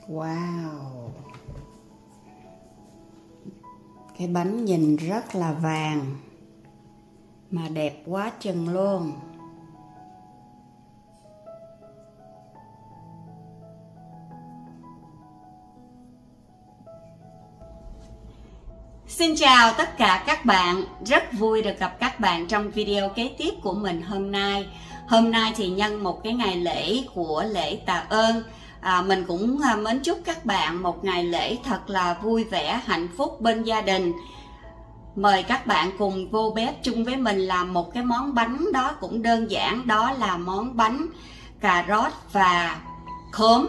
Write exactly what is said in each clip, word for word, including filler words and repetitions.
Wow, cái bánh nhìn rất là vàng mà đẹp quá chừng luôn. Xin chào tất cả các bạn, rất vui được gặp các bạn trong video kế tiếp của mình hôm nay. Hôm nay thì nhân một cái ngày lễ của lễ tạ ơn, à, mình cũng mến chúc các bạn một ngày lễ thật là vui vẻ, hạnh phúc bên gia đình. Mời các bạn cùng vô bếp chung với mình làm một cái món bánh đó cũng đơn giản, đó là món bánh cà rốt và khóm.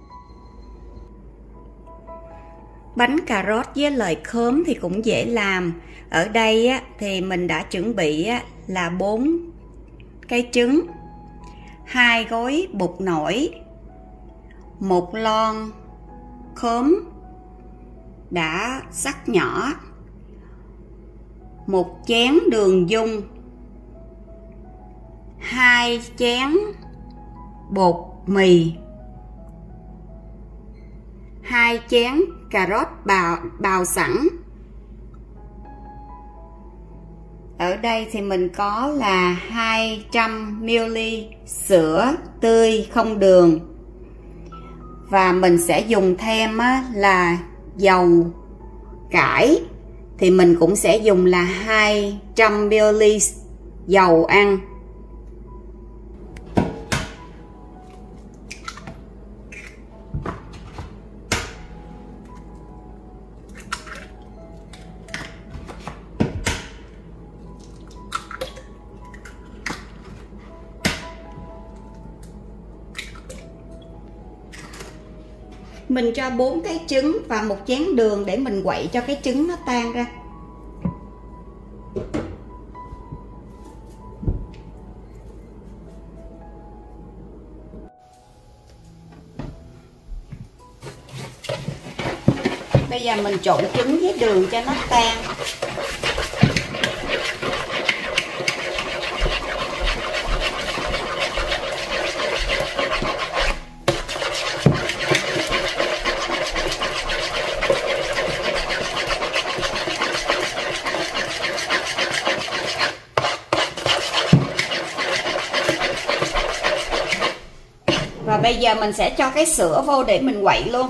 Bánh cà rốt với lời khóm thì cũng dễ làm. Ở đây á, thì mình đã chuẩn bị á, là bốn cái trứng, hai gói bột nổi, một lon khóm đã sắc nhỏ, một chén đường dung, hai chén bột mì, hai chén cà rốt bào, bào sẵn. Ở đây thì mình có là hai trăm mi li lít sữa tươi không đường. Và mình sẽ dùng thêm á, là dầu cải. Thì mình cũng sẽ dùng là hai trăm mi li lít dầu ăn. Mình cho bốn cái trứng và một chén đường để mình quậy cho cái trứng nó tan ra. Bây giờ mình trộn trứng với đường cho nó tan. Và bây giờ mình sẽ cho cái sữa vô để mình quậy luôn.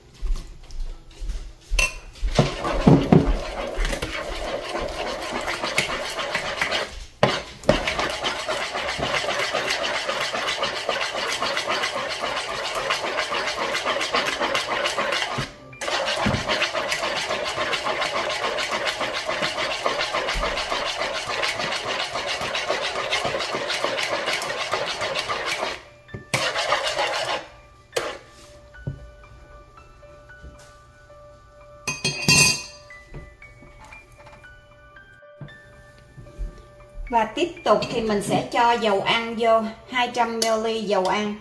Và tiếp tục thì mình sẽ cho dầu ăn vô, hai trăm mi li lít dầu ăn.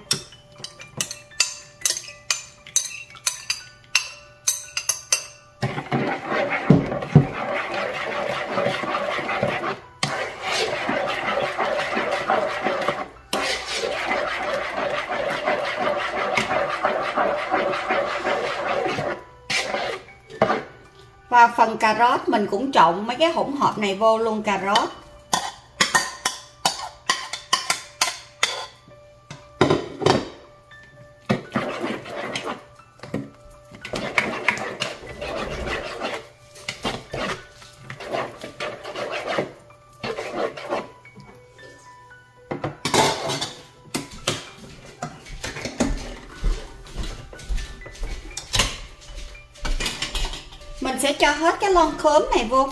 Và phần cà rốt mình cũng trộn mấy cái hỗn hợp này vô luôn, cà rốt. Mình sẽ cho hết cái lon khóm này vô.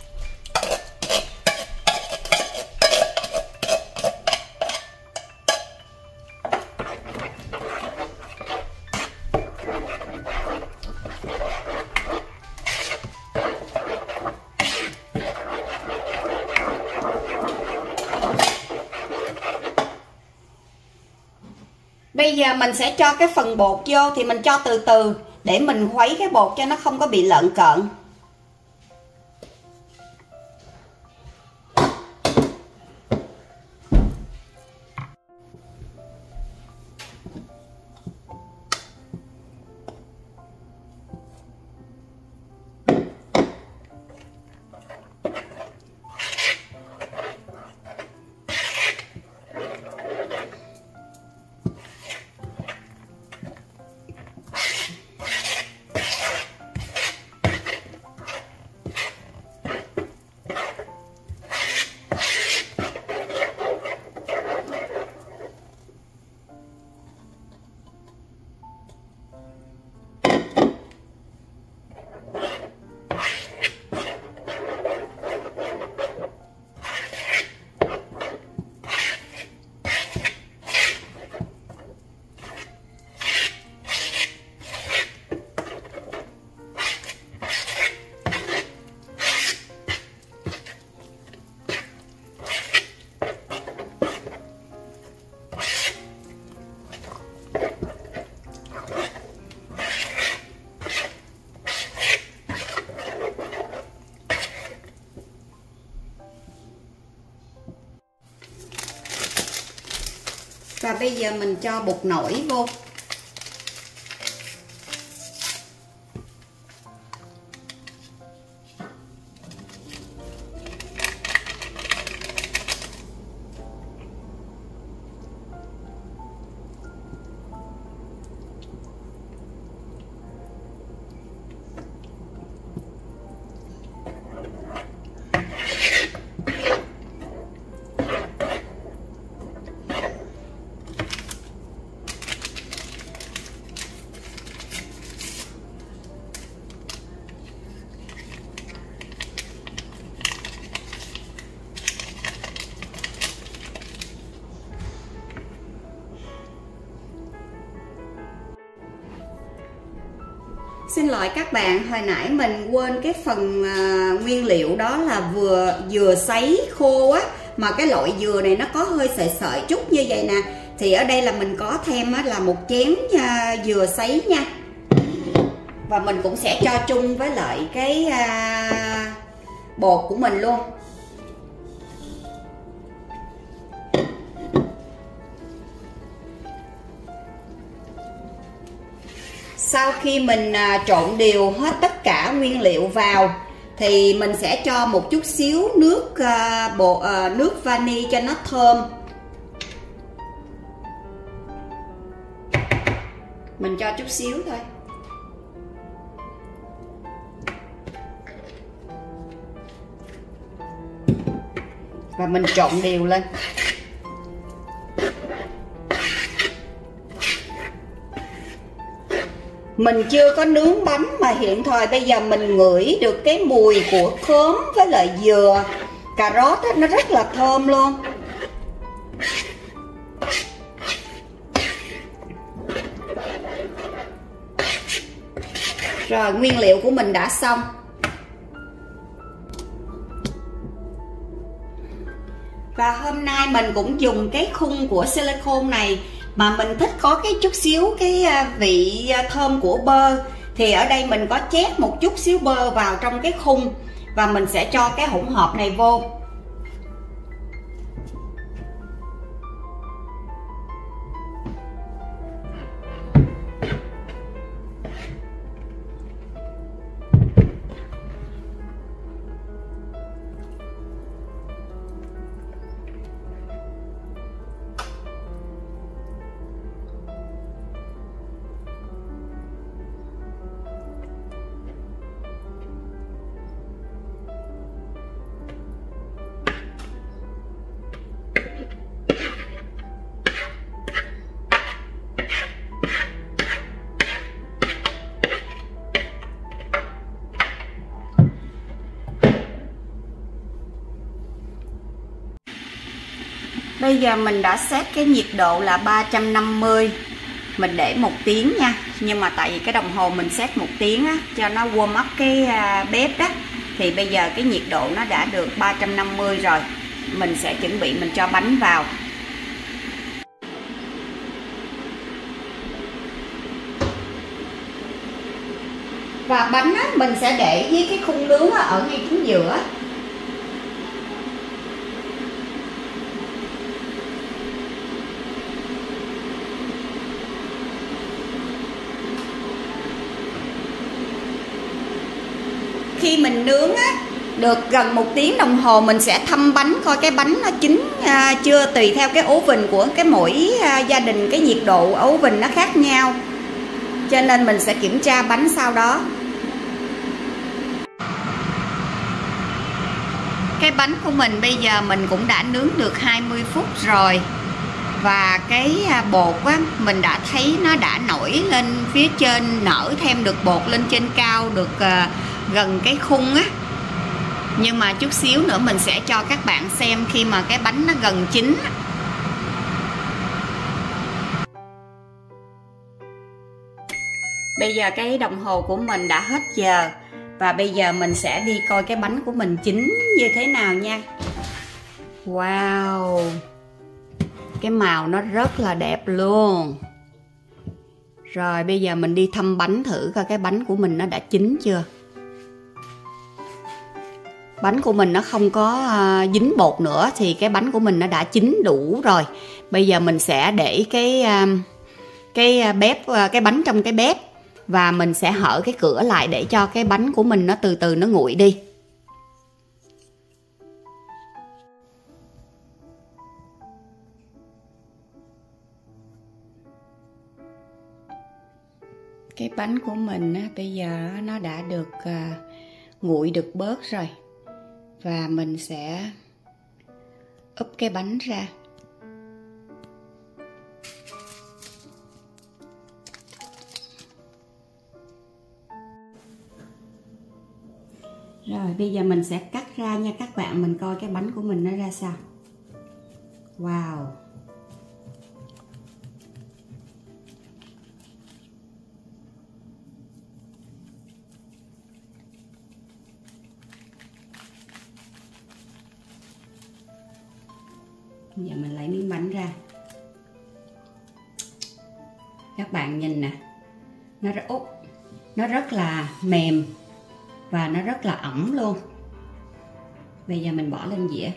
Bây giờ mình sẽ cho cái phần bột vô, thì mình cho từ từ để mình khuấy cái bột cho nó không có bị lợn cợn. Và bây giờ mình cho bột nổi vô. Xin lỗi các bạn, hồi nãy mình quên cái phần à, nguyên liệu đó là vừa dừa sấy khô á, mà cái loại dừa này nó có hơi sợi sợi chút như vậy nè. Thì ở đây là mình có thêm á, là một chén à, dừa sấy nha. Và mình cũng sẽ cho chung với lại cái à, bột của mình luôn. Sau khi mình trộn đều hết tất cả nguyên liệu vào thì mình sẽ cho một chút xíu nước bột nước vani cho nó thơm. Mình cho chút xíu thôi. Và mình trộn đều lên. Mình chưa có nướng bánh mà hiện thời bây giờ mình ngửi được cái mùi của khóm với lại dừa, cà rốt á, nó rất là thơm luôn. Rồi nguyên liệu của mình đã xong. Và hôm nay mình cũng dùng cái khung của silicone này, mà mình thích có cái chút xíu cái vị thơm của bơ, thì ở đây mình có chét một chút xíu bơ vào trong cái khung và mình sẽ cho cái hỗn hợp này vô. Bây giờ mình đã set cái nhiệt độ là ba trăm năm mươi. Mình để một tiếng nha. Nhưng mà tại vì cái đồng hồ mình set một tiếng á, cho nó warm up cái bếp đó, thì bây giờ cái nhiệt độ nó đã được ba trăm năm mươi rồi. Mình sẽ chuẩn bị mình cho bánh vào. Và bánh á, mình sẽ để với cái khung nướng ở ngay chính giữa. Khi mình nướng á, được gần một tiếng đồng hồ mình sẽ thăm bánh coi cái bánh nó chín à, chưa, tùy theo cái oven của cái mỗi à, gia đình, cái nhiệt độ oven nó khác nhau, cho nên mình sẽ kiểm tra bánh sau đó. Cái bánh của mình bây giờ mình cũng đã nướng được hai mươi phút rồi. Và cái bột á, mình đã thấy nó đã nổi lên phía trên, nở thêm được bột lên trên cao, được gần cái khung á, nhưng mà chút xíu nữa mình sẽ cho các bạn xem khi mà cái bánh nó gần chín. Bây giờ cái đồng hồ của mình đã hết giờ, và bây giờ mình sẽ đi coi cái bánh của mình chín như thế nào nha. Wow, cái màu nó rất là đẹp luôn. Rồi bây giờ mình đi thăm bánh thử coi cái bánh của mình nó đã chín chưa. Bánh của mình nó không có uh, dính bột nữa thì cái bánh của mình nó đã chín đủ rồi. Bây giờ mình sẽ để cái uh, cái bếp uh, cái bánh trong cái bếp, và mình sẽ hở cái cửa lại để cho cái bánh của mình nó từ từ nó nguội đi. Cái bánh của mình á, bây giờ nó đã được uh, nguội được bớt rồi, và mình sẽ úp cái bánh ra. Rồi bây giờ mình sẽ cắt ra nha các bạn, mình coi cái bánh của mình nó ra sao. Wow, giờ mình lấy miếng bánh ra. Các bạn nhìn nè, nó rất, úp, nó rất là mềm và nó rất là ẩm luôn. Bây giờ mình bỏ lên dĩa.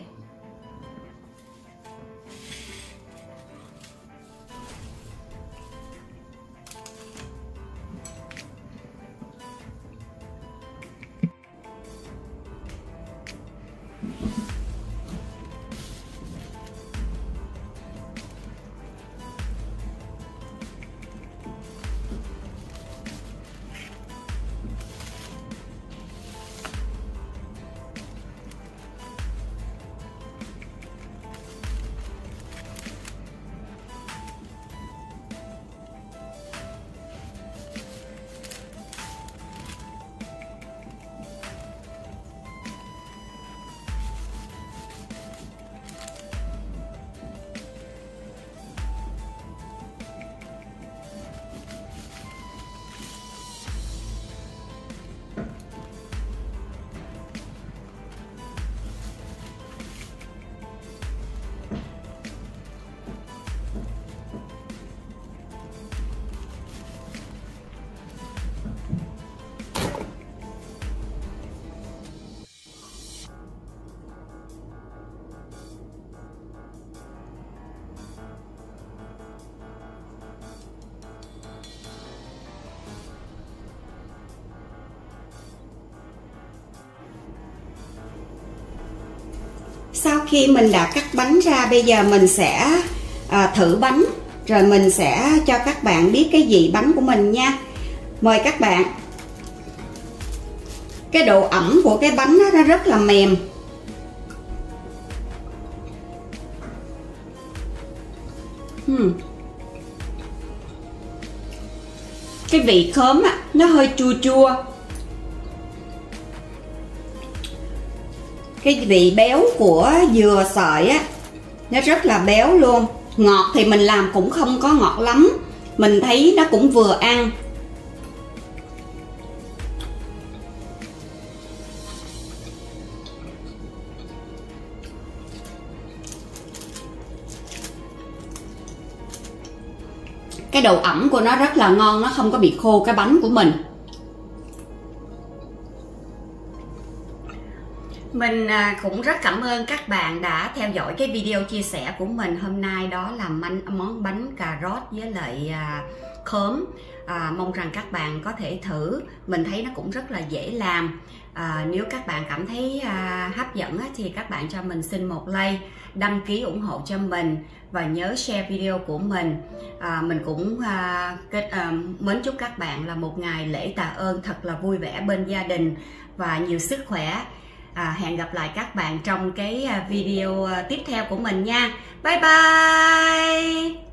Sau khi mình đã cắt bánh ra, bây giờ mình sẽ à, thử bánh, rồi mình sẽ cho các bạn biết cái vị bánh của mình nha. Mời các bạn. Cái độ ẩm của cái bánh đó, nó rất là mềm. Hmm. Cái vị khóm á, nó hơi chua chua. Cái vị béo của dừa sợi á, nó rất là béo luôn. Ngọt thì mình làm cũng không có ngọt lắm, mình thấy nó cũng vừa ăn. Cái độ ẩm của nó rất là ngon, nó không có bị khô cái bánh của mình. Mình cũng rất cảm ơn các bạn đã theo dõi cái video chia sẻ của mình hôm nay, đó là món bánh cà rốt với lại khóm. À, mong rằng các bạn có thể thử, mình thấy nó cũng rất là dễ làm. À, nếu các bạn cảm thấy à, hấp dẫn á, thì các bạn cho mình xin một like, đăng ký ủng hộ cho mình và nhớ share video của mình. À, mình cũng à, kết, à, mến chúc các bạn là một ngày lễ tạ ơn thật là vui vẻ bên gia đình và nhiều sức khỏe. À, hẹn gặp lại các bạn trong cái video tiếp theo của mình nha. Bye bye.